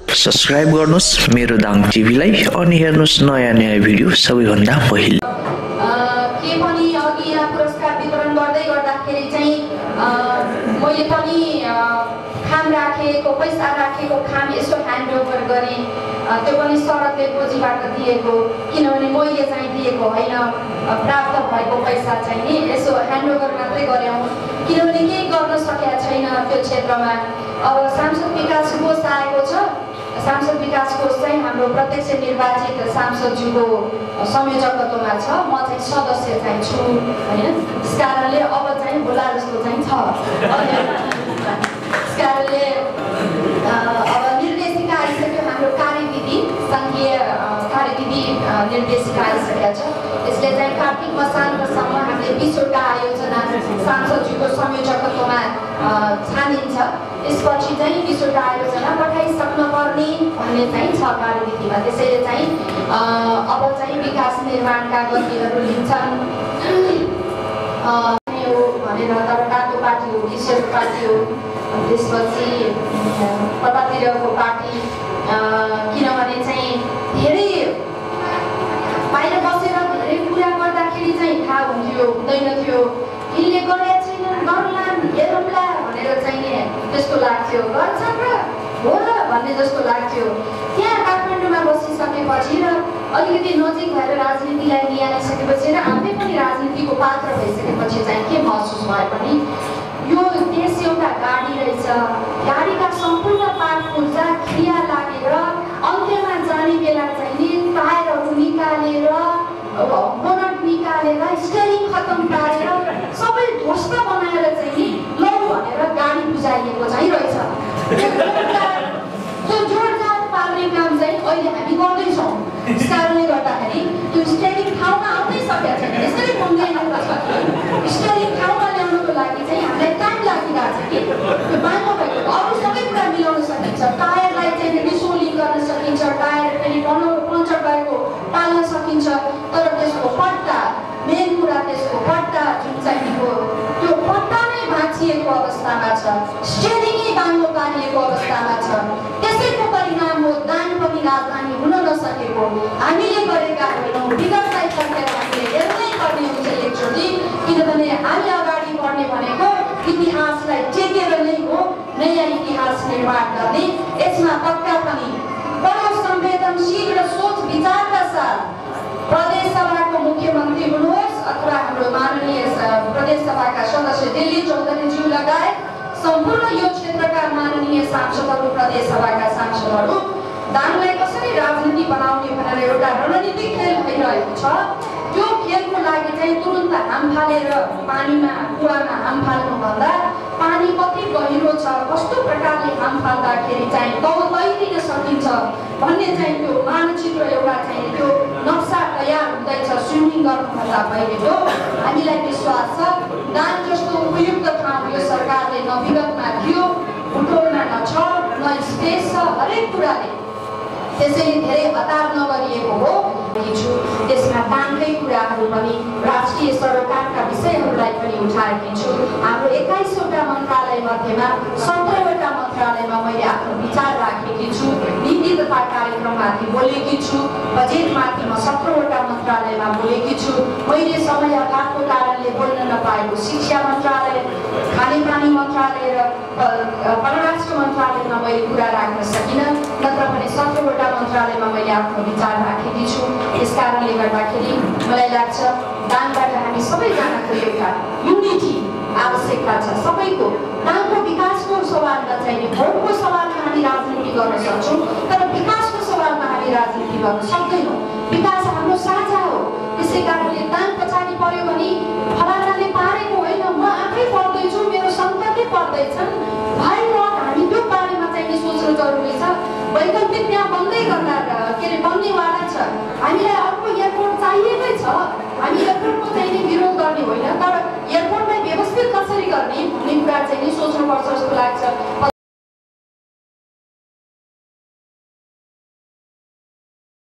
Subscribe गर्नुस् मेरो दाङ टिभीलाई अनि हेर्नुस् नयाँ नयाँ भिडियो सबैभन्दा पहिले। के पनि अघि यहाँ पुरस्कार वितरण गर्दै गर्दाखेरि चाहिँ मैले पनि खाम राखेको पैसा राखेको खाम यसो ह्यान्डओभर गरेँ। त्यो पनि सडकले गोजीबाट दिएको, किनभने मैले चाहिँ दिएको होइन, प्राप्त भएको पैसा चाहिँ नि यसो ह्यान्डओभर मात्रै गऱ्यौँ, किनभने केही गर्न सकेका छैन त्यो क्षेत्रमा। अब सांसद विकास कोष आएको छ। सांसद विकास कोष चाहिँ हाम्रो प्रत्यक्ष निर्वाचित सांसदज्यूको संयोजकत्वमा छ। म चाहिँ सदस्य चाहिँ छु होइन। त्यस कारणले अब चाहिँ होला जस्तो चाहिँ छ। त्यस कारणले अब निर्देशिका आइसक्यो, हाम्रो कार्यविधि सङ्घीय कार्यविधि निर्देशिका आइसकेको छ। यसले चाहिँ कार्तिक मसान्तसम्म हामीले 20वटा आयोजना सांसदज्यूको संयोजकत्वमा छानिन्छ। यसपछि चाहिँ 20वटा आयोजना पठाइसक्न पर्ने भन्ने चाहिँ छ कार्यविधिमा। त्यसैले चाहिँ अब चाहिँ विकास निर्माणका गतिहरू लिन्छन् भनेर, तर तातो पार्टी हो, किशोर पार्टी हो, त्यसपछि कतातिरको पार्टी, किनभने चाहिँ धेरै बाहिर बसेर धेरै कुरा गर्दाखेरि चाहिँ थाहा हुन्थ्यो हुँदैन थियो, यिनले गरेका छैनन् गर्लान् हेरौँला भनेर चाहिँ नि त्यस्तो लाग्थ्यो, गर्छन् र हो र भन्ने जस्तो लाग्थ्यो। त्यहाँ काठमाडौँमा बसिसकेपछि र अलिकति नजिक भएर राजनीतिलाई निहालिसकेपछि र आफै पनि राजनीतिको पात्र भइसकेपछि चाहिँ के महसुस भयो भने यो देश एउटा गाडी रहेछ, गाडीका सम्पूर्ण पार्ट पुर्जा क्रिया लागेर अन्त्यमा जाने बेला चाहिँ नि टायरहरू निकालेर बोनट निकालेर स्टियरिङ खतम पारेर सबै ध्वस्त बनाएर चाहिँ नि लौ भनेर गाडी बुझाइएको चाहिँ रहेछ। त्यो जोडजाड पार्ने काम चाहिँ अहिले हामी गर्दैछौँ। त्यस कारणले गर्दाखेरि त्यो स्टियरिङ ठाउँमा आउँदै सकेको छैन। यसरी बन्दैन छ कि स्टियरिङ ठाउँमा ल्याउनको लागि चाहिँ हामीलाई टाइम लागिरहेको छ कि त्यो बाँको भएको अरू सबै कुरा मिलाउन सकिन्छ। टायरलाई चाहिँ रिसोलिङ गर्न सकिन्छ, टायर पनि पङ्चर भएको टाल्न सकिन्छ, तर त्यसको पट्टा मेन कुरा त्यसको पट्टा जुन चाहिँ त्यो पट्टा नै भाँचिएको अवस्थामा छ, स्टियरिङै बाङ्गो पारिएको अवस्थामा छ। त्यसैको परिणाम हो दाङ पनि राजधानी हुन नसकेको। हामीले गरेका होइनौँ, विगतलाई फर्केर हामीले हेर्नै पर्ने हुन्छ एकचोटि, किनभने हामी अगाडि बढ्ने भनेको इतिहासलाई टेकेर नै हो, नयाँ इतिहास निर्माण गर्ने। यसमा पक्का पनि बडो संवेदनशील र सोच विचारका साथ प्रदेश सभाको मुख्यमन्त्री हुनुहोस् अथवा हाम्रो माननीय प्रदेश सभाका सदस्य दिल्ली चौधरीज्यू लगायत सम्पूर्ण यो क्षेत्रका माननीय सांसदहरू, प्रदेश सभाका सांसदहरू दाङलाई कसरी राजनीति बनाउने भनेर एउटा रणनीतिक खेल भइरहेको छ। त्यो खेलको लागि चाहिँ तुरुन्त हाम फालेर पानीमा कुवामा हाम फाल्नुभन्दा पानी कति गहिरो छ, कस्तो प्रकारले हाम फाल्दाखेरि चाहिँ तैरिन सकिन्छ भन्ने चाहिँ त्यो मानचित्र एउटा चाहिँ त्यो नक्सा तयार हुँदैछ स्विमिङ गर्नुभन्दा पहिलेको। हामीलाई विश्वास छ दाङ जस्तो उपयुक्त ठाउँ यो सरकारले न विगतमा दियो, भुटोलमा न छ, न स्पेस छ, हरेक कुराले। त्यसैले धेरै हतार नगरिएको हो छु। त्यसमा दाङकै कुराहरू पनि राष्ट्रिय सरोकारका विषयहरूलाई पनि उठाएकी छु। हाम्रो 21वटा मन्त्रालय मध्येमा 17वटा मन्त्रालयमा मैले आफ्नो विचार राखेकी छु। नीति तथा कार्यक्रममाथि बोलेकी छु। बजेटमाथि म 17वटा मन्त्रालयमा बोलेकी छु। मैले समय अभावको कारणले बोल्न नपाएको शिक्षा मन्त्रालय, खानेपानी मन्त्रालय र परराष्ट्र मन्त्रालयमा मैले कुरा राख्न सकिनँ, नत्र भने 17वटा मन्त्रालयमा मैले आफ्नो विचार राखेकी छु। यस कारणले गर्दाखेरि मलाई लाग्छ दाङबाट हामी सबैजनाको एउटा युनिटी आवश्यकता छ। सबैको दाङको विकासको सवालमा चाहिँ भोटको सवालमा हामी राजनीति गर्न सक्छौँ, तर विकासको सवालमा हामी राजनीति गर्न सक्दैनौँ। विकास हाम्रो साझा हो। त्यसै कारणले दाङ पछाडि पर्यो भने फलानाले पारेको होइन, म आफै पढ्दैछु, मेरो सन्तानले पढ्दैछन् भाइ, हामी त्यो बारेमा चाहिँ सोच्नु जरुरी छ। वैकल्पिक त्यहाँ बन्दै गर्दा के अरे बन्नेवाला छ। हामीलाई अर्को एयरपोर्ट चाहिएकै छ। हामी एयरपोर्टको चाहिँ नि विरोध गर्ने होइन, तर एयरपोर्टलाई व्यवस्थित कसरी गर्ने भन्ने कुरा चाहिँ नि सोच्नुपर्छ जस्तो लाग्छ।